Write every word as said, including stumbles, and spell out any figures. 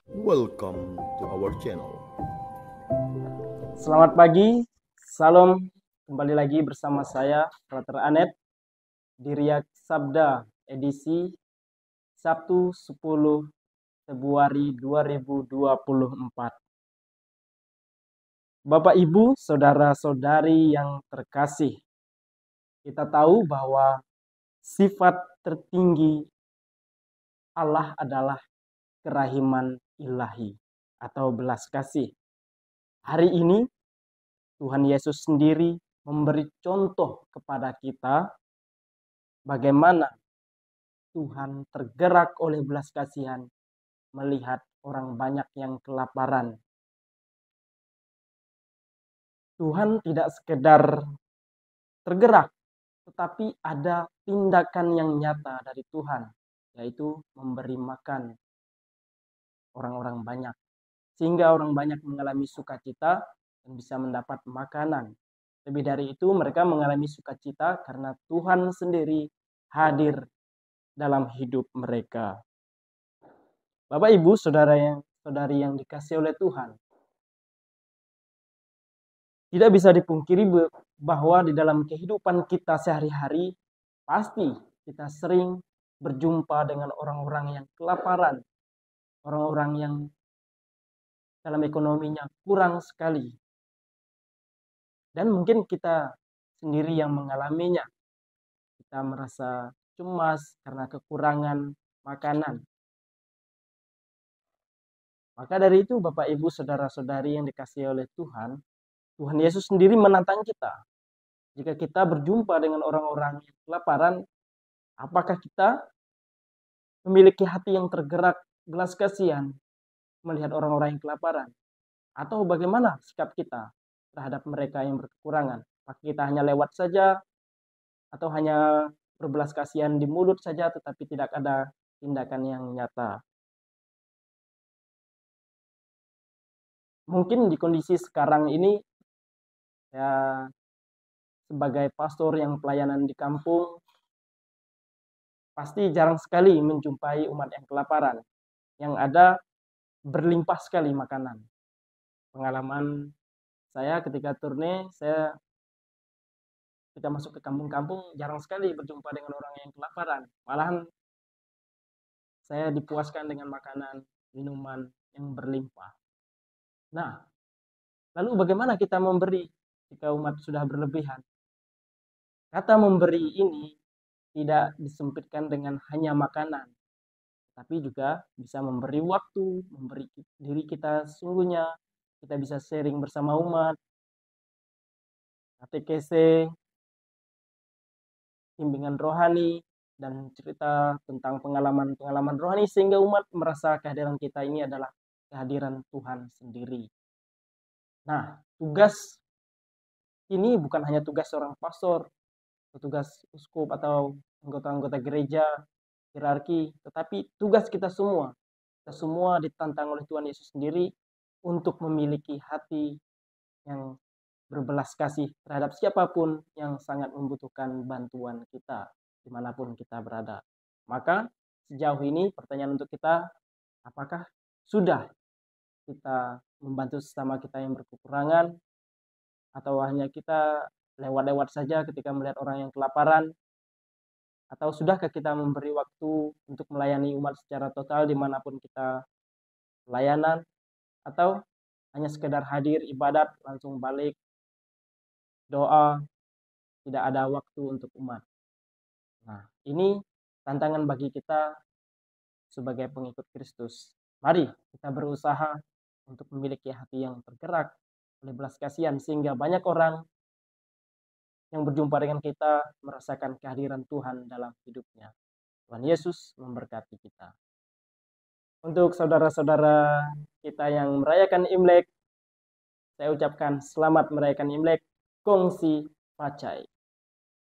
Welcome to our channel. Selamat pagi, salam. Kembali lagi bersama saya, Frater Anet, di Riak Sabda, edisi Sabtu sepuluh Februari dua ribu dua puluh empat. Bapak, Ibu, saudara-saudari yang terkasih, kita tahu bahwa sifat tertinggi Allah adalah kerahiman ilahi atau belas kasih. Hari ini Tuhan Yesus sendiri memberi contoh kepada kita bagaimana Tuhan tergerak oleh belas kasihan melihat orang banyak yang kelaparan. Tuhan tidak sekedar tergerak, tetapi ada tindakan yang nyata dari Tuhan, yaitu memberi makan orang-orang banyak, sehingga orang banyak mengalami sukacita dan bisa mendapat makanan. Lebih dari itu, mereka mengalami sukacita karena Tuhan sendiri hadir dalam hidup mereka. Bapak, Ibu, saudara yang saudari yang dikasihi oleh Tuhan, tidak bisa dipungkiri bahwa di dalam kehidupan kita sehari-hari pasti kita sering berjumpa dengan orang-orang yang kelaparan, orang-orang yang dalam ekonominya kurang sekali. Dan mungkin kita sendiri yang mengalaminya. Kita merasa cemas karena kekurangan makanan. Maka dari itu, Bapak, Ibu, saudara-saudari yang dikasihi oleh Tuhan, Tuhan Yesus sendiri menantang kita. Jika kita berjumpa dengan orang-orang yang kelaparan, apakah kita memiliki hati yang tergerak belas kasihan melihat orang-orang yang kelaparan? Atau bagaimana sikap kita terhadap mereka yang berkekurangan? Apakah kita hanya lewat saja atau hanya berbelas kasihan di mulut saja tetapi tidak ada tindakan yang nyata? Mungkin di kondisi sekarang ini, ya, sebagai pastor yang pelayanan di kampung, pasti jarang sekali menjumpai umat yang kelaparan. Yang ada berlimpah sekali makanan. Pengalaman saya ketika turne, saya ketika masuk ke kampung-kampung jarang sekali berjumpa dengan orang yang kelaparan. Malahan saya dipuaskan dengan makanan, minuman yang berlimpah. Nah, lalu bagaimana kita memberi jika umat sudah berlebihan? Kata memberi ini tidak disempitkan dengan hanya makanan, tapi juga bisa memberi waktu, memberi diri kita sesungguhnya. Kita bisa sharing bersama umat, K T K C, bimbingan rohani, dan cerita tentang pengalaman-pengalaman rohani sehingga umat merasa kehadiran kita ini adalah kehadiran Tuhan sendiri. Nah, tugas ini bukan hanya tugas seorang pastor, tugas uskup atau anggota-anggota gereja, hierarki, tetapi tugas kita semua. Kita semua ditantang oleh Tuhan Yesus sendiri untuk memiliki hati yang berbelas kasih terhadap siapapun yang sangat membutuhkan bantuan kita, dimanapun kita berada. Maka sejauh ini pertanyaan untuk kita, apakah sudah kita membantu sesama kita yang berkekurangan, atau hanya kita lewat-lewat saja ketika melihat orang yang kelaparan, atau sudahkah kita memberi waktu untuk melayani umat secara total dimanapun kita pelayanan, atau hanya sekedar hadir ibadat langsung balik, doa, tidak ada waktu untuk umat. Nah, ini tantangan bagi kita sebagai pengikut Kristus. Mari kita berusaha untuk memiliki hati yang tergerak oleh belas kasihan sehingga banyak orang yang berjumpa dengan kita merasakan kehadiran Tuhan dalam hidupnya. Tuhan Yesus memberkati kita. Untuk saudara-saudara kita yang merayakan Imlek, saya ucapkan selamat merayakan Imlek, Kongsi Pacai.